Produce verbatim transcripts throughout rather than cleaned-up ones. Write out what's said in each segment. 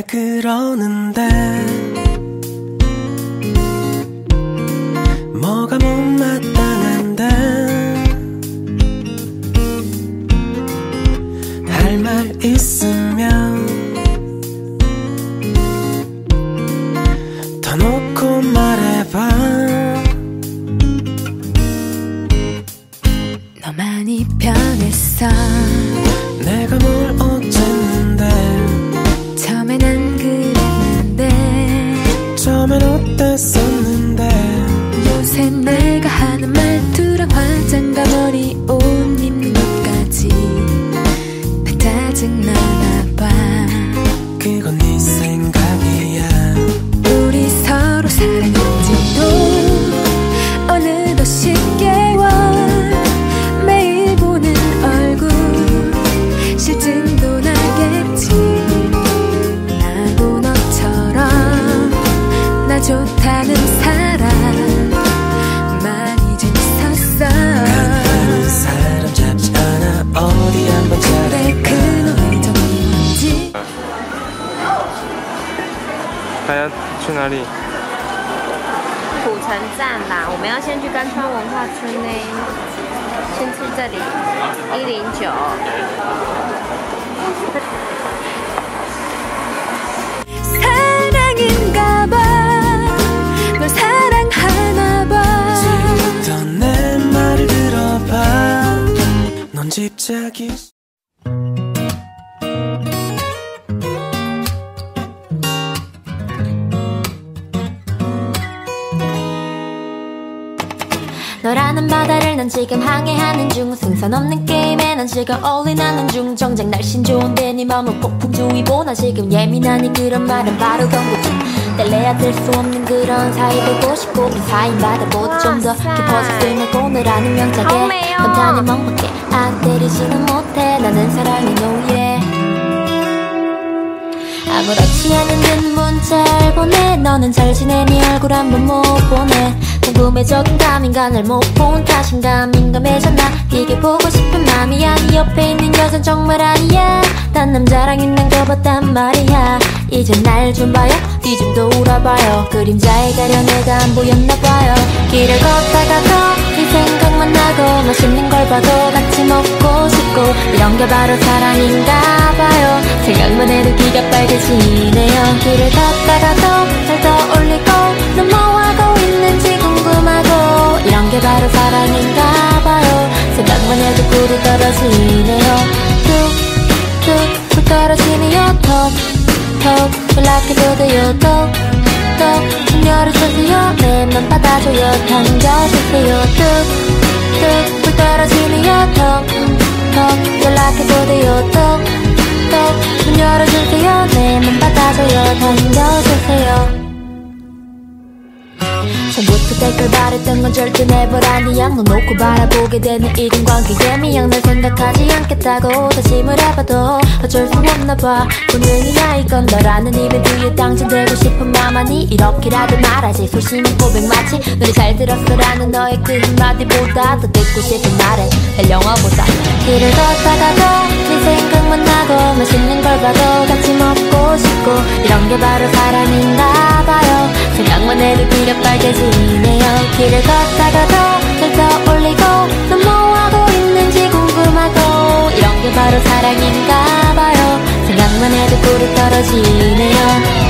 그러는데 뭐가 못마땅한데 할 말 있으면 더 놓고 말해봐. 너 많이 변했어. 내가 뭘 어쨌는데 처음엔 안 그랬는데 처음엔 어땠었는데 요새 내가 하는 말투랑 화장과 머리 옷 입는 것까지 다 짜증나나봐. 그건 네 생각이야. 우리 서로 사랑했지도 어느덧 십 개월 매일 보는 얼굴 실증도 나겠지. 나도 너처럼 나 좋다는 사람 많이 재밌었어. 가는 사람 잡지 않아 어디 한번 잘해. 내 그놈의 정이 뭔지. 还要去哪里？ 古城站啦，我们要先去甘川文化村呢，先去这里一零九。 사랑인가봐. 널 사랑하나봐. 지금부터 내 말을 들어봐. 넌 집착이 너라는 바다를 난 지금 항해하는 중. 승산 없는 게임에 난 지금 올인하는 중. 정작 날씬 좋은데 네 맘은 폭풍주의보. 나 지금 예민하니 그런 말은 바로 경고 중. 뗄래야 뗄 수 없는 그런 사이 되고 싶고 이 사인 바다보다 좀 더 깊어질 수 있는 오늘하는 명작에 감탄이 멍밖에 안 때리지는 못해. 나는 사랑의 노예. 아무렇지 않은 듯 문자를 보내. 너는 잘 지내. 네 얼굴 한번 못 보내. 궁금해적인 감인가 날 못 본 탓인가 민감해졌나. 이게 보고 싶은 맘이야. 네 옆에 있는 여잔 정말 아니야. 딴 남자랑 있는 거 봤단 말이야. 이제 날 좀 봐요. 뒤 좀 돌아봐요. 그림자에 가려 내가 안 보였나봐요. 길을 걷다가도 네 생각만 나고 맛있는 걸 봐도 같이 먹고 싶고 이런 게 바로 사랑인가봐요. 생각만 해도 귀가 빨개지네요. 길을 걷다가도 잘 떠올리고 넌 뭐 하고 있는지 궁금하고 이런 게 바로 사랑인가봐요. 생각만 해도 꿀이 떨어지네요. 뚝뚝 꿀 떨어지네요. 톡톡 연락해도 돼요. 톡톡 문 열어주세요. 내 맘 받아줘요. 당겨주세요. 뚝뚝 꿀 떨어지네요. 톡톡 연락해도 돼요. 톡톡 문 열어주세요. 내 맘 받아줘요. 당겨주세요. 처음부터 댓글 바랬던 건 절대 never 아니야. 너 놓고 바라보게 되는 인간관계에 미양 날 생각하지 않겠다고 다짐을 해봐도 어쩔 수 없나봐. 본능이야 이건. 너라는 이벤트에 당첨되고 싶은 맘 아니. 이렇게라도 말하지. 소심한 고백 마치 노래 잘 들었어라는 너의 그 한마디보다 더 듣고 싶은 말은 날 영화보다. 길을 걷다가도 네 생각만 나고 맛있는 걸 봐도 같이 먹고 싶고 이런 게 바로 사랑인가봐요. 생각만 해도 귀가 빨개지네요. 길을 걷다가도 잘 떠올리고 넌 뭐 하고 있는지 궁금하고 이런 게 바로 사랑인가봐요. 생각만 해도 꿀이 떨어지네요.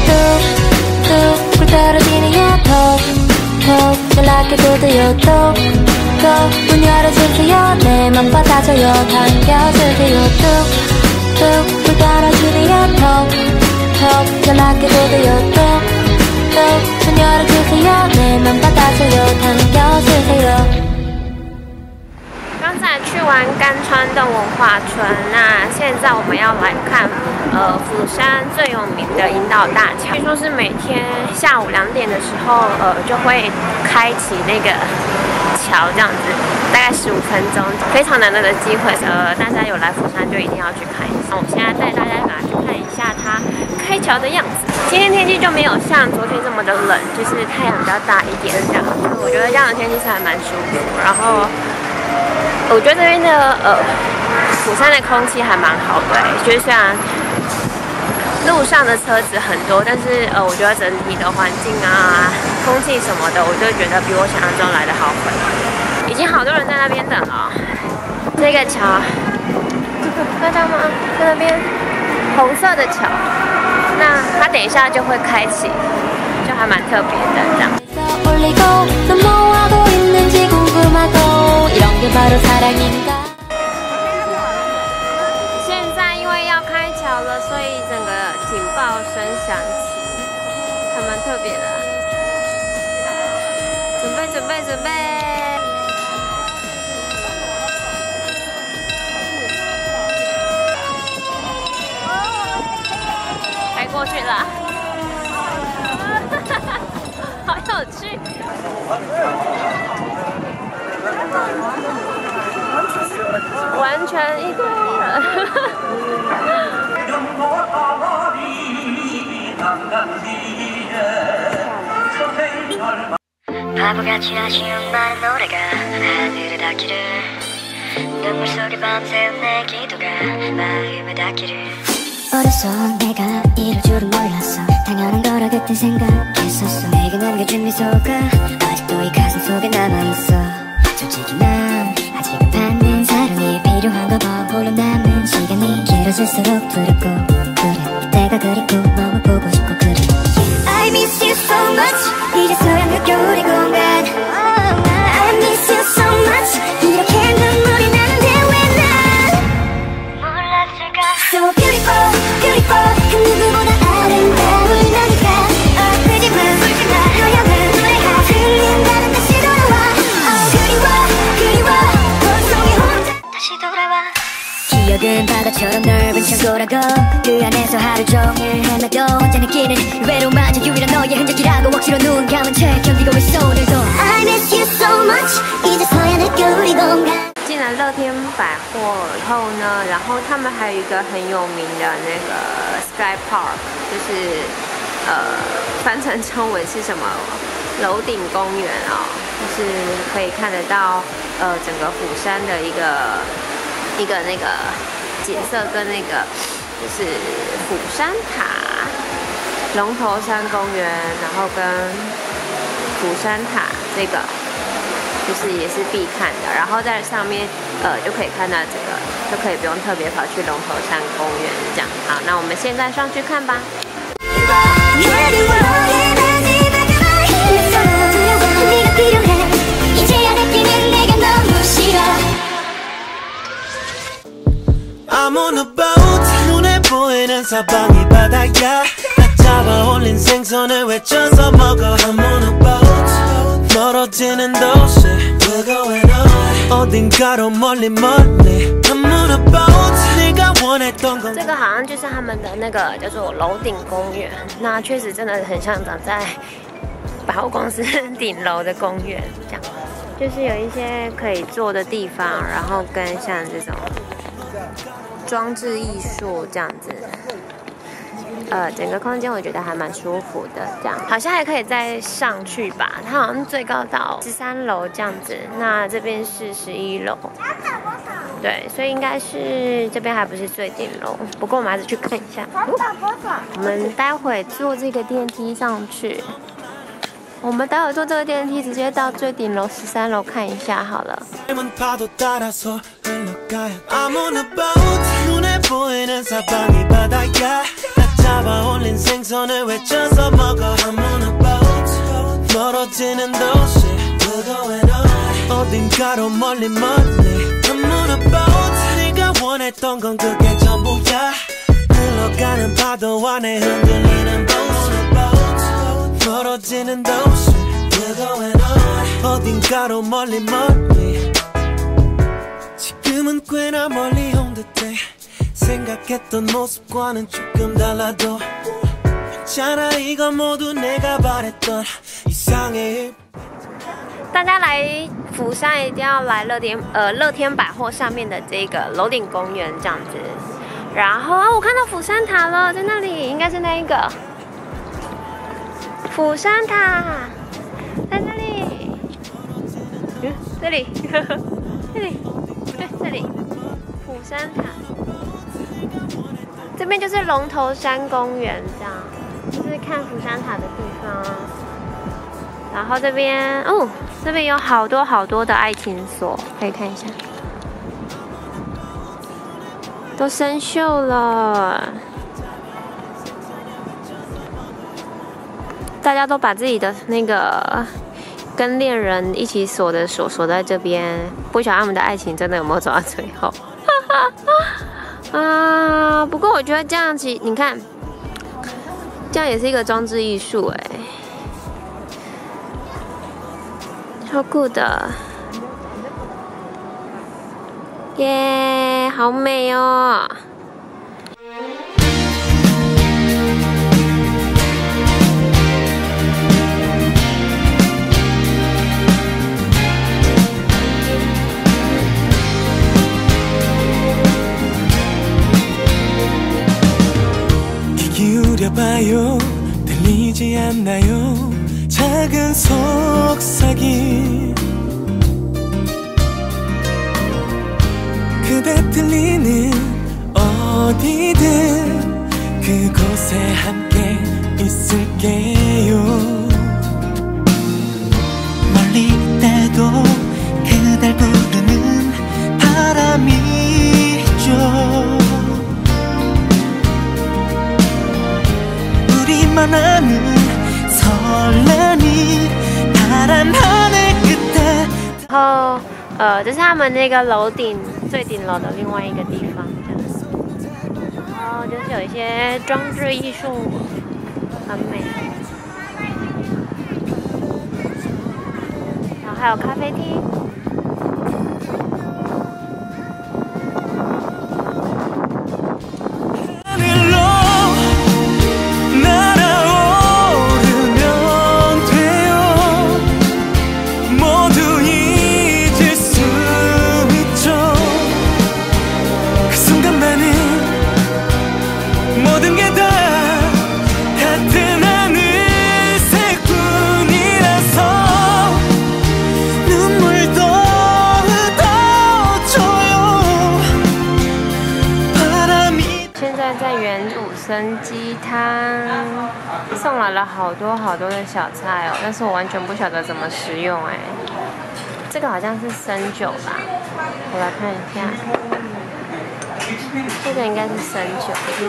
뚝뚝 꿀 떨어지네요. 톡톡 연락해도 돼요. 톡톡 문 열어주세요. 내 맘 받아줘요. 당겨주세요. 뚝뚝 꿀 떨어지네요. 톡톡 연락해도 돼요. 톡톡 문 열어주세요. 내 맘 받아줘요. 당겨주세요. 刚才去完甘川的文化村，那现在我们要来看，呃，釜山最有名的樱岛大桥。据说是每天下午两点的时候，呃，就会开启那个桥，这样子，大概十五分钟，非常难得的机会。呃，大家有来釜山就一定要去看一下。我现在带大家马上去看一下它开桥的样子。今天天气就没有像昨天这么的冷，就是太阳比较大一点这样。我觉得这样的天气是还蛮舒服，然后。我觉得这边的呃釜山的空气还蛮好的，就是虽然路上的车子很多，但是呃，我觉得整体的环境啊、空气什么的，我就觉得比我想象中来的好很。已经好多人在那边等了。这个桥，看到吗？在那边红色的桥，那它等一下就会开启，就还蛮特别的这样。 现在因为要开桥了，所以整个警报声响起，还蛮特别的。准备，准备，准备！开过去了，好有趣！ 完全一堆人。바보같이 아쉬운 많은 노래가 하늘을 닿기를 눈물 속에 밤새운 내 기도가 마음을 닿기를 어려서 내가 이럴 줄은 몰랐어 당연한 거라 그땐 생각했었어 내게 남겨준 미소가 아직도 이 가슴 속에 남아있어 솔직히 난 아직은 받는 사랑이 필요한가 봐 홀로 남은 시간이 길어질수록 두렵고 그래 내가 그립고 너무 보고 싶고 그래 I miss you so much 이제서야 느껴 우리 공간 I miss you so much 이렇게 눈물이 나는데 왜 난 몰랐을까 So beautiful beautiful 그 누구보다 아름다운 너니까 아프지만 울지마 허영은 노래가 들린다는 듯이 돌아와 어, 그리워 그리워 본 속에 혼자 다시 돌아와 기억은 바다처럼 넓은 창고라고 그 안에서 하루 종일 헤매도 혼자 느끼는 외로움마저 유일한 너의 흔적이라고 억지로 눈 감은 채 견디고 있어 오늘도 I miss you so much 이제서야 느껴 우리 공간进了乐天百货以后呢，然后他们还有一个很有名的那个 Sky Park， 就是呃翻成中文是什么楼顶公园啊、哦，就是可以看得到呃整个釜山的一个一个那个景色跟那个就是釜山塔、龙头山公园，然后跟釜山塔这个。 就是也是必看的，然后在上面呃就可以看到这个，就可以不用特别跑去龙头山公园这样。好，那我们现在上去看吧。I'm on a boat 눈에 보이는 사방이 바다야 딱 잡아올린 생선을 외쳐서 먹어 I'm on a boat 멀어지는 도시 We're going on 어딘가로 멀리 멀리 I'm on a boat 네가 원했던 건 这个好像就是他们的那个叫做楼顶公园，那确实真的很像长在百货公司顶楼的公园，这样就是有一些可以坐的地方，然后跟像这种装置艺术这样子。 呃，整个空间我觉得还蛮舒服的，这样好像还可以再上去吧。它好像最高到十三楼这样子，那这边是十一楼，对，所以应该是这边还不是最顶楼。不过我们还是去看一下。哦、我们待会坐这个电梯上去，我们待会坐这个电梯直接到最顶楼十三楼看一下好了。 잡아올린 생선을 외쳐서 먹어 I'm on a boat 멀어지는 도시 We're going on 어딘가로 멀리 멀리 I'm on a boat 네가 원했던 건 그게 전부야 흘러가는 파도 안에 흔들리는 boat 멀어지는 도시 We're going on 어딘가로 멀리 멀리 지금은 꽤나 멀리 온 듯해 생각했던 모습과는 조금 달라도 괜찮아 이건 모두 내가 바랬던 이상의 大家来釜山一定要来乐天呃乐天百货上面的这个楼顶公园这样子，然后啊我看到釜山塔了，在那里应该是那一个釜山塔，在这里，嗯这里这里不对这里釜山塔。 这边就是龙头山公园，这样就是看福山塔的地方。然后这边哦，这边有好多好多的爱情锁，可以看一下，都生锈了。大家都把自己的那个跟恋人一起锁的锁锁在这边，不晓得他们的爱情真的有没有走到最后。啊，不过我觉得这样子，你看，这样也是一个装置艺术哎，超酷的，耶，好美哦！ 기울여봐요 들리지 않나요 작은 속삭임 그대 들리는 어디든 그곳에 함께 있을게요 멀리 있다도 그댈 부르는 바람이 있죠 우리만 아는 설레니 파란 하늘 끝에 然后呃，这是他们那个楼顶最顶楼的另外一个地方，这样。然后就是有一些装置艺术，很美。然后还有咖啡厅。 生鸡汤送来了好多好多的小菜哦，但是我完全不晓得怎么食用哎。这个好像是生酒吧，我来看一下，这个应该是生酒。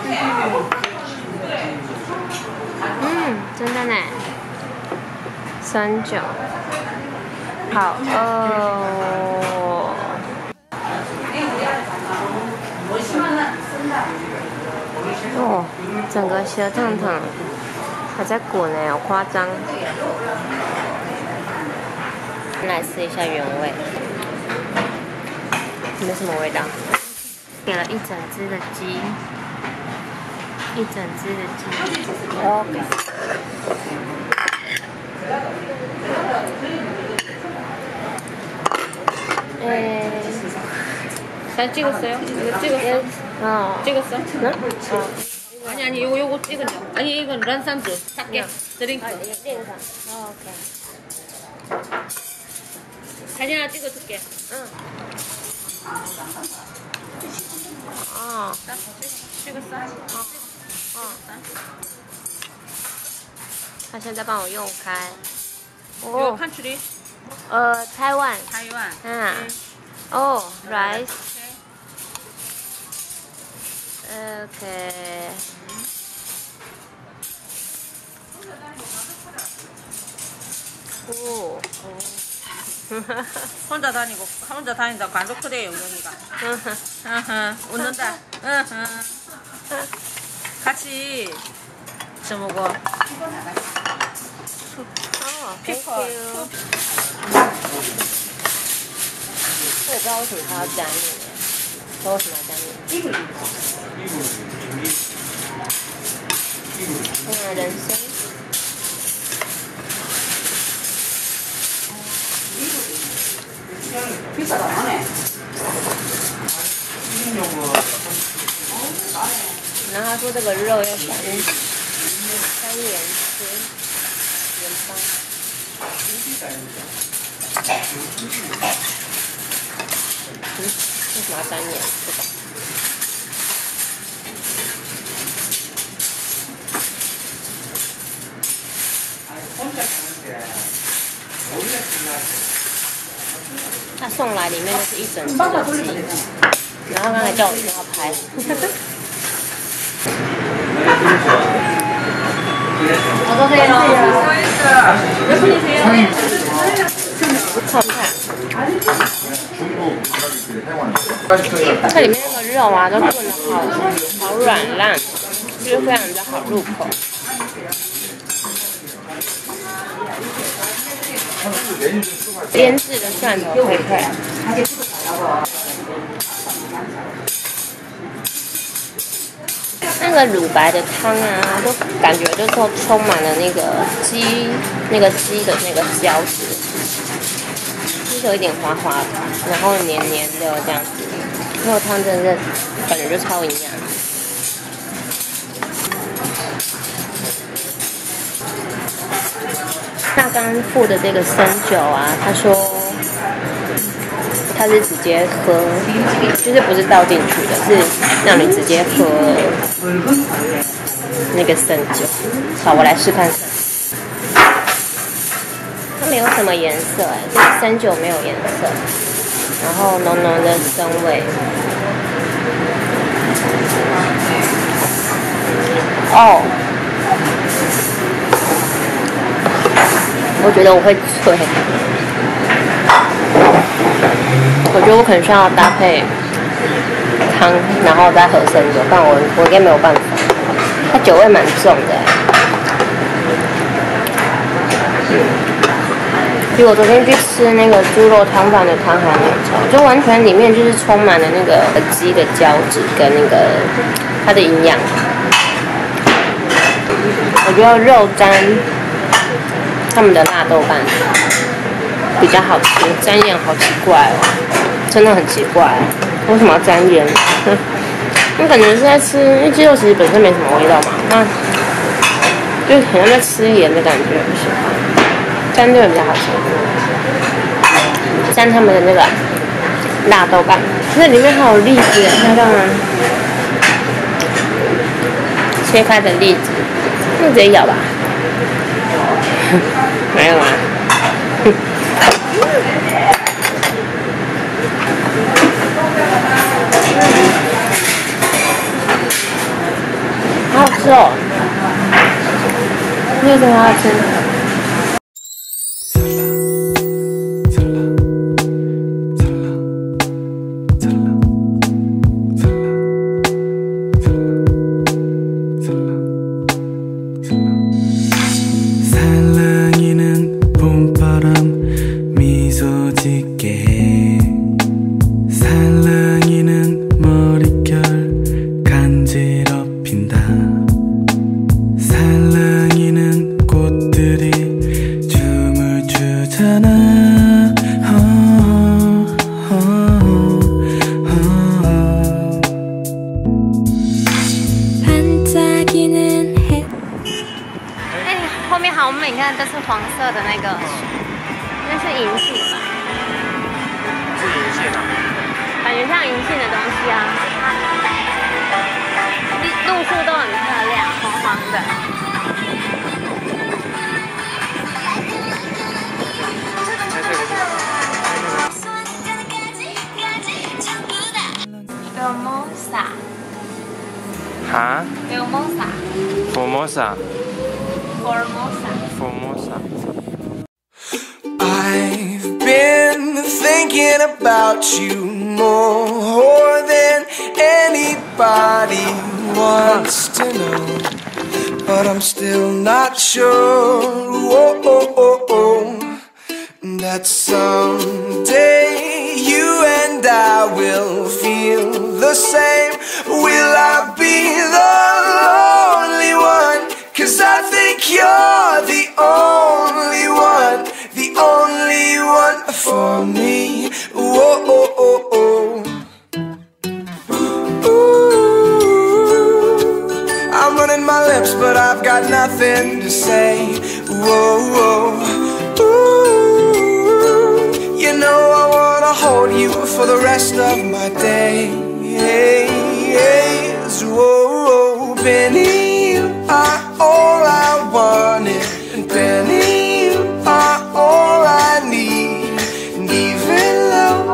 嗯，真的呢，生酒，好饿哦。 哦，整个小烫烫还在滚呢，好夸张！来试一下原味，没什么味道。给了一整只的鸡，一整只的鸡。OK。诶，잘 찍었어요? 이거 찍었어? 어. 찍었어? 응? 어. 아니 아니 이거 요거 이건 아니 이건 란산주 사케 드링크. 아, 땡사. 어, 오케이. 사진 하나 찍어줄게. 응. 어. 찍었어? 어. 어. 他现在帮我用开。哦。country？ 呃，台湾。台湾。嗯。哦 ，rice。 OK。 오. 혼자 다니고 혼자 다닌다 관도 크대요 영희가. 웃는다. 같이 저 먹어. 어, 피커. 我也不知道为什么他要加面，不知道为什么要加面。嗯，人参。 비싸다 하네. 然后他说这个肉要三三盐吃，盐巴。嗯，为什么要三盐？不懂。 他送来里面就是一整只的鸡，然后刚才叫我一定要拍。我都可以了。看不看？它里面那个肉啊，都炖的好好软烂，就是非常的好入口。腌制的蒜头配配。那个乳白的汤啊，都感觉就是充满了那个鸡那个鸡的那个胶质，就是有一点滑滑的，然后黏黏的这样子。那个汤真的是感觉就超营养。那刚付的这个生酒啊，他说他是直接喝，就是不是倒进去的，是让你直接喝那个生酒。好，我来试看看。它没有什么颜色哎，这个生酒没有颜色，然后浓浓的生味。哦。我觉得我会脆，我觉得我可能需要搭配汤，然后再喝生酒，不然我我应该没有办法。它酒味蛮重的，比我昨天去吃那个猪肉汤饭的汤还浓稠，就完全里面就是充满了那个鸡的胶质跟那个它的营养。我觉得肉沾他们的辣豆瓣比较好吃，沾盐好奇怪哦，真的很奇怪，为什么要沾盐？那感觉是在吃，因为鸡肉其实本身没什么味道嘛，那就很像在吃盐的感觉，不喜欢。沾就比较好吃，沾他们的那个辣豆瓣，那里面还有栗子，漂亮啊！切开的栗子，那直接咬吧。没有啊，好好吃哦，这个真的好吃。 后面好美，你看，这是黄色的那个，那是银杏吧？ 是银杏啊？ 感觉像银杏的东西啊。路树都很漂亮，黄黄的。Formosa。 哈 ？Formosa。 Formosa。 Formosa. Formosa. I've been thinking about you more than anybody wants to know, but I'm still not sure oh, oh, oh, oh, that someday you and I will feel the same. Will I be the lonely one? 'Cause I think you're the only one, the only one for me. Whoa, oh, oh, oh. Ooh, I'm running my lips, but I've got nothing to say. Whoa, whoa. Ooh, you know I wanna hold you for the rest of my days. Whoa, whoa, Benny, you are all I wanted, and Benny, you are all I need. And even though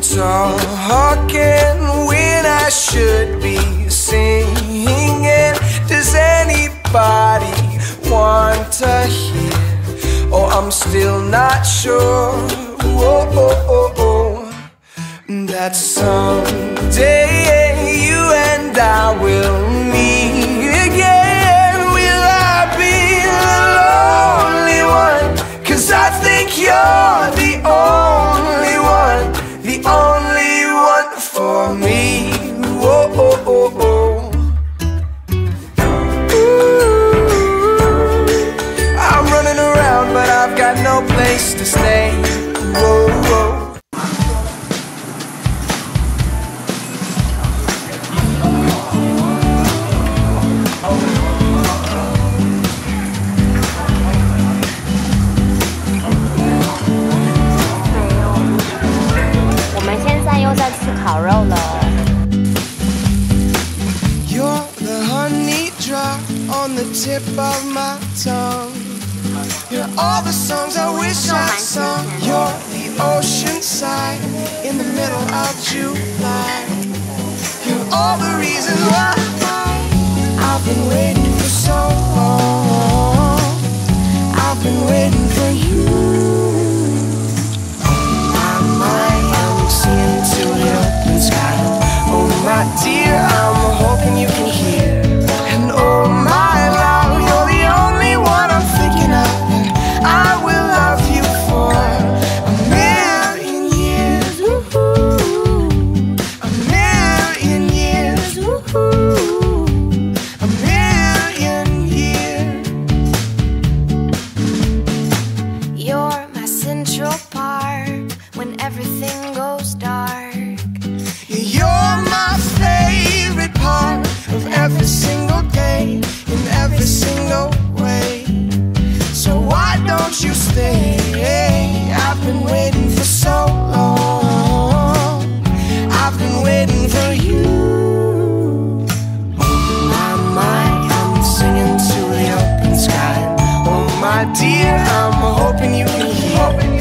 talking when I should be singing. Does anybody want to hear? Oh, I'm still not sure. Whoa, oh, oh, oh. That someday you and I will meet again. Will I be the lonely one? 'Cause I think you're the only one, the only one for me. Whoa, oh, oh, oh. Ooh, I'm running around, but I've got no place to stay. Whoa, whoa. You're the honey drop on the tip of my tongue. You're all the songs I wish I sung. You're the ocean side in the middle of July. You're all the reason why I've been waiting for so long. I've been waiting for you. My mind, I'm seeing to the open sky. Oh my dear, I'm hoping you can hear. And oh my love, you're the only one I'm thinking of. And I will love you for a million years. Woo-hoo. A million years. Woo-hoo. A million years. You're my central park when everything goes dark. You're my favorite part of every single day, in every single way. So why don't you stay? I've been waiting for so long. I've been waiting for you. Oh my, my, I'm singing to the open sky. Oh my dear, I'm hoping you can hear.